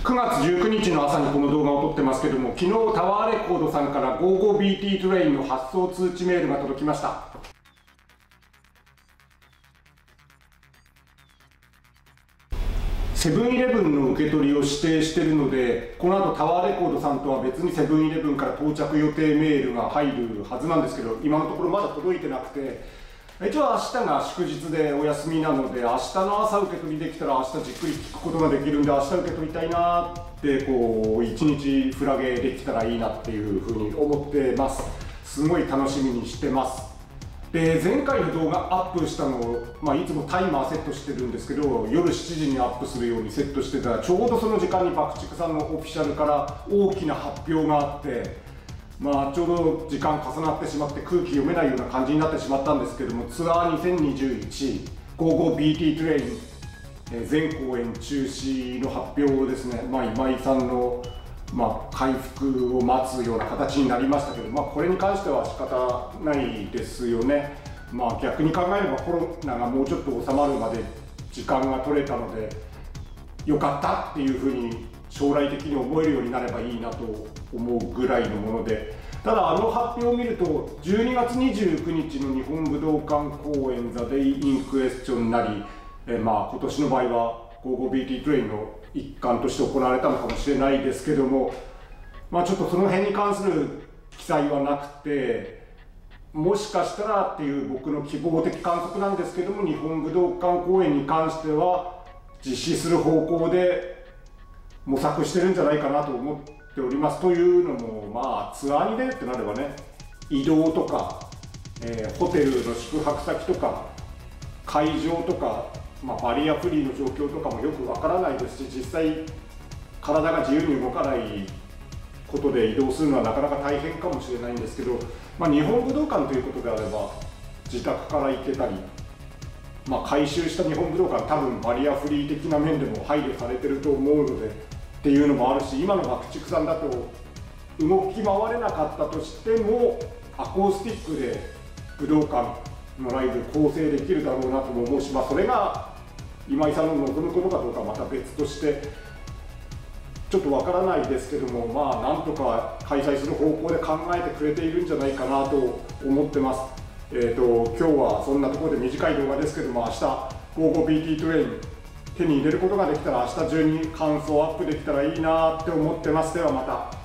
9月19日の朝にこの動画を撮ってますけども、昨日タワーレコードさんから 55BT トレインの発送通知メールが届きました。セブンイレブンの受け取りを指定しているので、この後タワーレコードさんとは別にセブンイレブンから到着予定メールが入るはずなんですけど、今のところまだ届いてなくて、一応明日が祝日でお休みなので、明日の朝受け取りできたら明日じっくり聞くことができるんで、明日受け取りたいなってこう一日フラゲできたらいいなっていうふうに思ってます。すごい楽しみにしてます。で、前回の動画アップしたのを、いつもタイマーセットしてるんですけど、夜7時にアップするようにセットしてたら、ちょうどその時間に爆竹さんのオフィシャルから大きな発表があって、ちょうど時間重なってしまって空気読めないような感じになってしまったんですけども、ツアー2021 55BT トレイン、全公演中止の発表ですね。今井さんの回復を待つような形になりましたけど、これに関しては仕方ないですよね。逆に考えればコロナがもうちょっと収まるまで時間が取れたのでよかったっていうふうに将来的に思えるようになればいいなと思うぐらいのもので、ただ発表を見ると12月29日の日本武道館公演「ザ・デイ・イン・クエスチョン」なり、今年の場合は 55BT トレインの一環として行われたのかもしれないですけども、ちょっとその辺に関する記載はなくて、もしかしたらっていう僕の希望的観測なんですけども、日本武道館公演に関しては実施する方向で模索してるんじゃないかなと思っております。というのも、ツアーに出るってなればね、移動とか、ホテルの宿泊先とか会場とか、バリアフリーの状況とかもよくわからないですし、実際体が自由に動かないことで移動するのはなかなか大変かもしれないんですけど、日本武道館ということであれば自宅から行けたり、改修した日本武道館多分バリアフリー的な面でも配慮されてると思うのでっていうのもあるし、今の爆竹さんだと動き回れなかったとしてもアコースティックで武道館のライブ構成できるだろうなとも思うし、それが今井さんの望むことかどうかはまた別としてちょっとわからないですけども、なんとか開催する方向で考えてくれているんじゃないかなと思ってます。今日はそんなところで短い動画ですけども、明日 55BT トレイン手に入れることができたら明日中に感想アップできたらいいなって思ってます。ではまた。